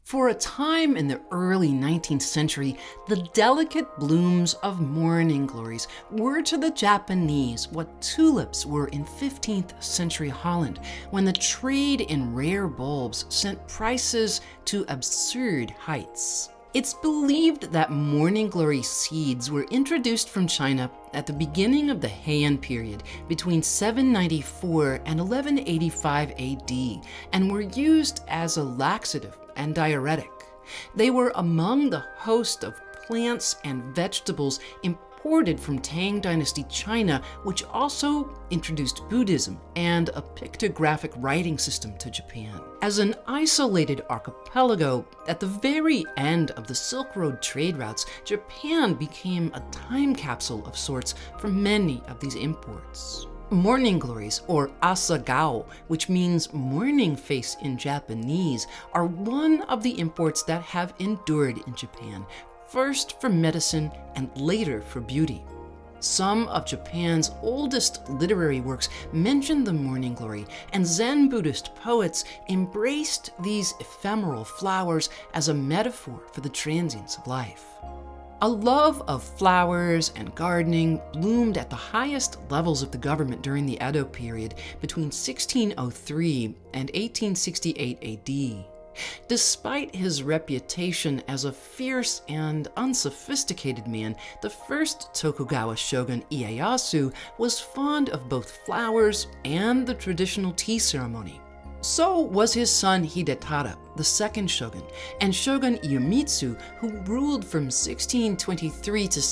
For a time in the early 19th century, the delicate blooms of morning glories were to the Japanese what tulips were in 15th century Holland, when the trade in rare bulbs sent prices to absurd heights. It's believed that morning glory seeds were introduced from China at the beginning of the Heian period between 794 and 1185 AD and were used as a laxative and diuretic. They were among the host of plants and vegetables imported from Tang Dynasty China, which also introduced Buddhism and a pictographic writing system to Japan. As an isolated archipelago, at the very end of the Silk Road trade routes, Japan became a time capsule of sorts for many of these imports. Morning glories, or asagao, which means morning face in Japanese, are one of the imports that have endured in Japan, first for medicine and later for beauty. Some of Japan's oldest literary works mention the morning glory, and Zen Buddhist poets embraced these ephemeral flowers as a metaphor for the transience of life. A love of flowers and gardening bloomed at the highest levels of the government during the Edo period between 1603 and 1868 AD. Despite his reputation as a fierce and unsophisticated man, the first Tokugawa shogun Ieyasu was fond of both flowers and the traditional tea ceremony. So was his son Hidetada, the second shogun, and Shogun Ieyasu, who ruled from 1623 to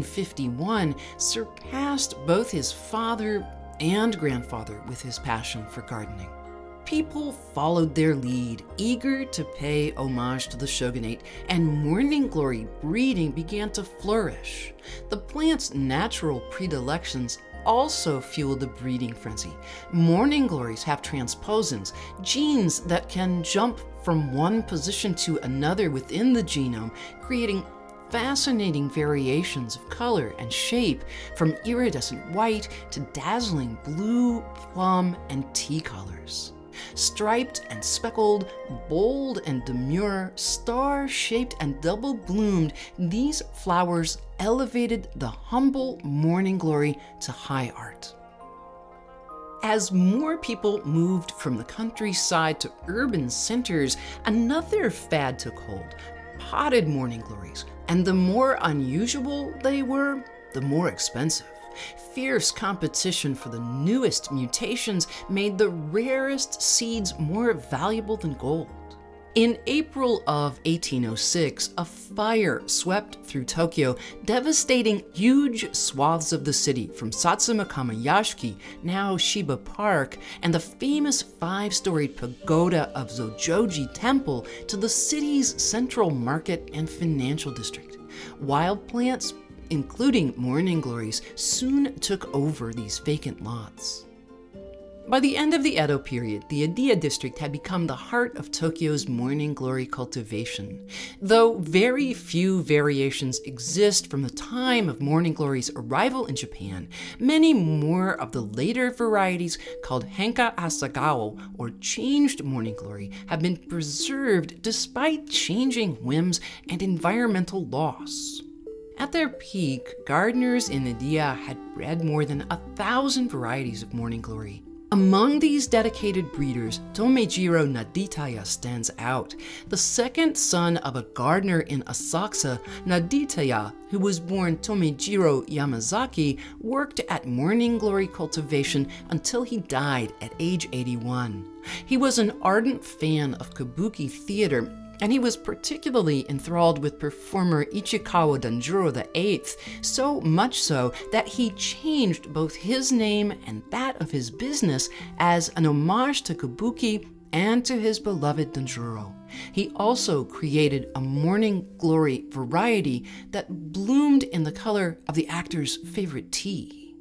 1651, surpassed both his father and grandfather with his passion for gardening. People followed their lead, eager to pay homage to the shogunate, and morning glory breeding began to flourish. The plant's natural predilections also fuel the breeding frenzy. Morning glories have transposons, genes that can jump from one position to another within the genome, creating fascinating variations of color and shape, from iridescent white to dazzling blue, plum, and tea colors. Striped and speckled, bold and demure, star-shaped and double-bloomed, these flowers elevated the humble morning glory to high art. As more people moved from the countryside to urban centers, another fad took hold: potted morning glories, and the more unusual they were, the more expensive. Fierce competition for the newest mutations made the rarest seeds more valuable than gold. In April of 1806, a fire swept through Tokyo, devastating huge swaths of the city, from Satsuma-kama Yashiki, now Shiba Park, and the famous five-storied pagoda of Zojoji Temple, to the city's central market and financial district. Wild plants, including morning glories, soon took over these vacant lots. By the end of the Edo period, the Ediya district had become the heart of Tokyo's morning glory cultivation. Though very few variations exist from the time of morning glory's arrival in Japan, many more of the later varieties, called Henka Asagao, or changed morning glory, have been preserved despite changing whims and environmental loss. At their peak, gardeners in Ediya had bred more than 1,000 varieties of morning glory. Among these dedicated breeders, Tomejiro Naditaya stands out. The second son of a gardener in Asakusa, Naditaya, who was born Tomejiro Yamazaki, worked at morning glory cultivation until he died at age 81. He was an ardent fan of kabuki theater, and he was particularly enthralled with performer Ichikawa Danjuro VIII, so much so that he changed both his name and that of his business as an homage to kabuki and to his beloved Danjuro. He also created a morning glory variety that bloomed in the color of the actor's favorite tea.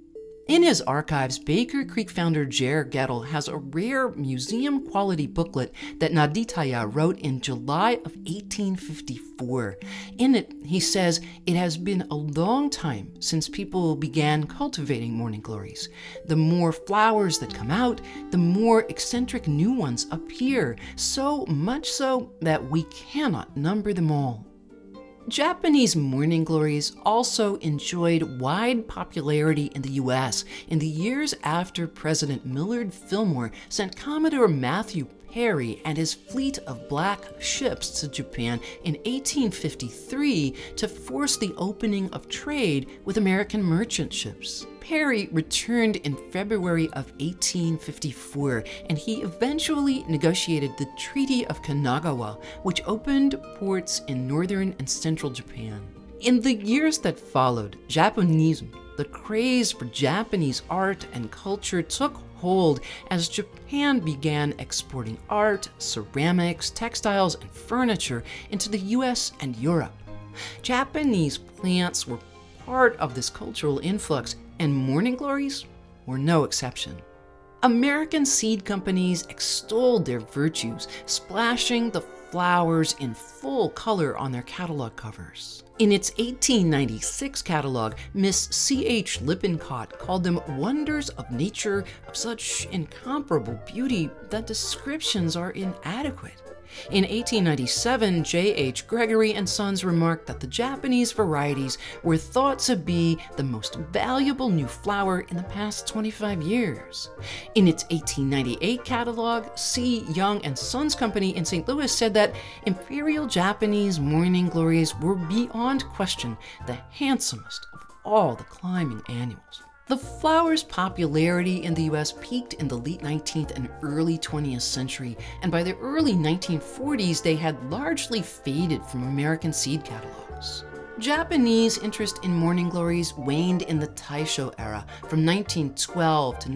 In his archives, Baker Creek founder Jer Gettle has a rare museum-quality booklet that Naditaya wrote in July of 1854. In it, he says, it has been a long time since people began cultivating morning glories. The more flowers that come out, the more eccentric new ones appear, so much so that we cannot number them all. Japanese morning glories also enjoyed wide popularity in the US in the years after President Millard Fillmore sent Commodore Matthew Perry and his fleet of black ships to Japan in 1853 to force the opening of trade with American merchant ships. Perry returned in February of 1854, and he eventually negotiated the Treaty of Kanagawa, which opened ports in northern and central Japan. In the years that followed, Japanism, the craze for Japanese art and culture, took hold as Japan began exporting art, ceramics, textiles, and furniture into the US and Europe. Japanese plants were part of this cultural influx, and morning glories were no exception. American seed companies extolled their virtues, splashing the flowers in full color on their catalog covers. In its 1896 catalog, Miss C.H. Lippincott called them wonders of nature of such incomparable beauty that descriptions are inadequate. In 1897, J.H. Gregory and Sons remarked that the Japanese varieties were thought to be the most valuable new flower in the past 25 years. In its 1898 catalog, C. Young and Sons Company in St. Louis said that Imperial Japanese morning glories were beyond question the handsomest of all the climbing annuals. The flower's popularity in the US peaked in the late 19th and early 20th century, and by the early 1940s they had largely faded from American seed catalogs. Japanese interest in morning glories waned in the Taisho era from 1912 to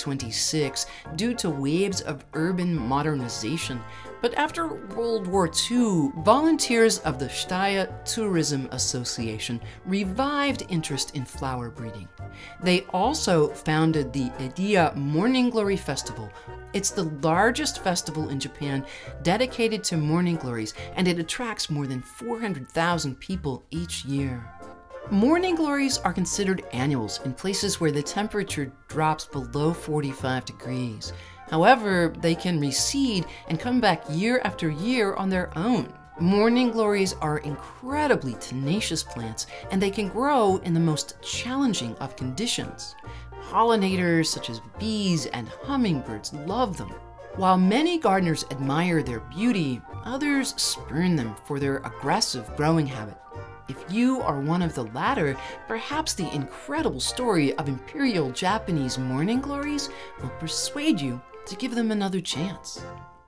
1926 due to waves of urban modernization. But after World War II, volunteers of the Shitaya Tourism Association revived interest in flower breeding. They also founded the Ediya Morning Glory Festival. It's the largest festival in Japan dedicated to morning glories, and it attracts more than 400,000 people each year. Morning glories are considered annuals in places where the temperature drops below 45 degrees. However, they can recede and come back year after year on their own. Morning glories are incredibly tenacious plants, and they can grow in the most challenging of conditions. Pollinators such as bees and hummingbirds love them. While many gardeners admire their beauty, others spurn them for their aggressive growing habit. If you are one of the latter, perhaps the incredible story of Imperial Japanese morning glories will persuade you to give them another chance.